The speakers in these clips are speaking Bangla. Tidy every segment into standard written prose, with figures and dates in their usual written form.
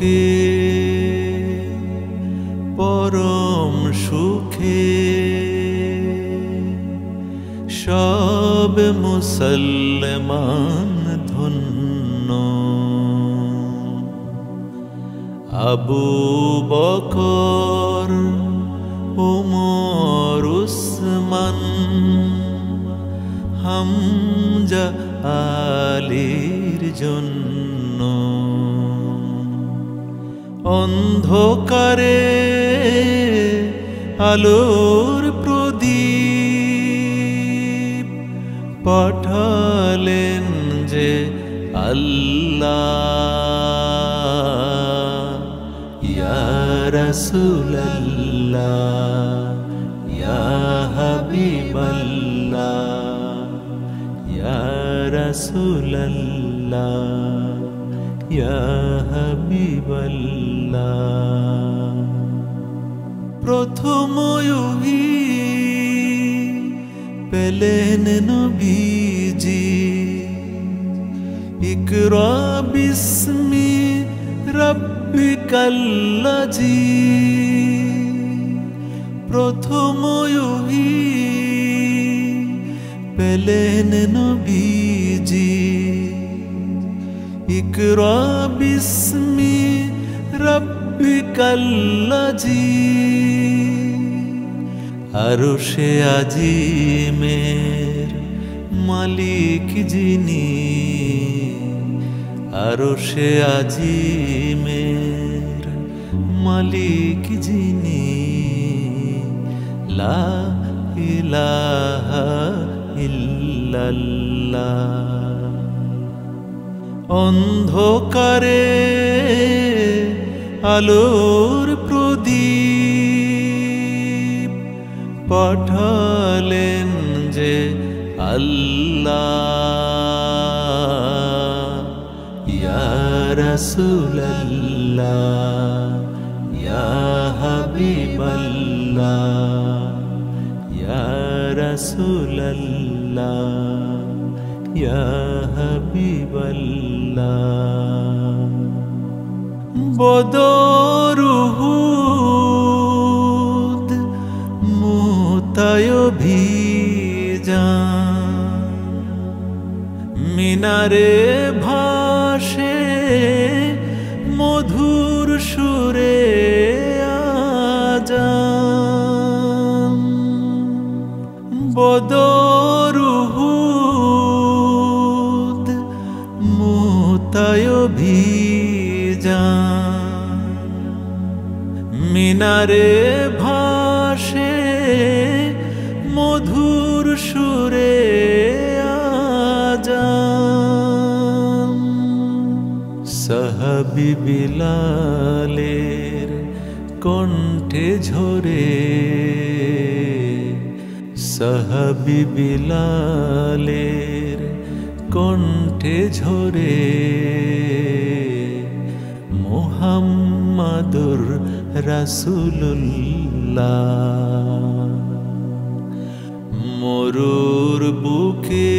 বুকে পরম সুখে সব মুসলমান ধন্য। আবু বকর উমর উসমান হামজা আলীর জন্য অন্ধকারে আলোর প্রদীপ পাঠালেন যে আল্লাহ। ইয়া রাসূলাল্লাহ ইয়া হাবিবাল্লাহ ইয়া রাসূলাল্লাহ ইয়া হাবিবাল্লাহ। প্রথম ওহী পেলেন নবীজি, ইকরা বিস্মি রাব্বিকাল্লাযী। প্রথম ওহী পেলেন নবীজি, ইকরা বিস্মি রাব্বিকাল্লাযী। আরশে আজিমের মালিক যিনি, আরশে আজিমের মালিক যিনি, লা ইলাহা ইল্লাল্লাহ। অন্ধকারে আলোর প্রদীপ পাঠালেন যে আল্লাহ। ইয়া রাসূলাল্লাহ ইয়া হাবিবাল্লাহ ইয়া রাসূলাল্লাহ ইয়া হাবিবাল্লাহ। বদর উহুদ মুতায় অভিযান, মিনারে ভাসে মধুর সুরে আজান। বদর উহুদ মুতায় অভিযান, মিনারে ভাসে মধুর সুরে আজান। সাহাবী বিলালের কণ্ঠে ঝরে, সাহাবী বিলালের কণ্ঠে ঝরে মুহাম্মাদুর রাসূলুল্লাহ। মরুর বুকে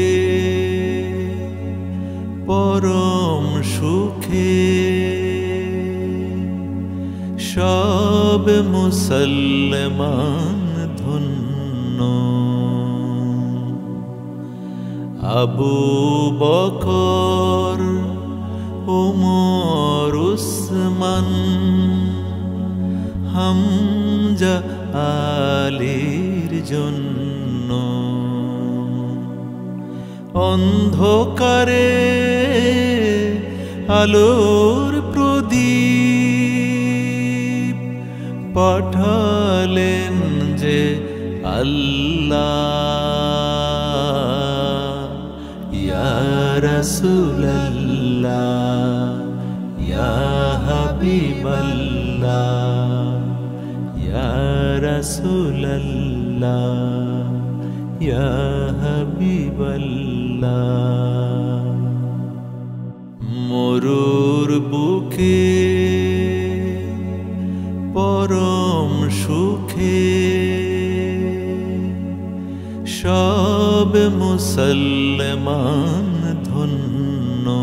পরম সুখে সব মুসলমান ধন্য। আবু বকর উমর উসমান হামজা আলীর জন্য অন্ধকারে আলোর প্রদীপ পাঠালেন যে আল্লাহ। ইয়া রাসূলাল্লাহ ইয়া হাবিবাল্লাহ ইয়া রাসূলাল্লাহ ইয়া হাবিবাল্লাহ। মরুর বুকে পরম সুখে সব মুসলমান ধন্য।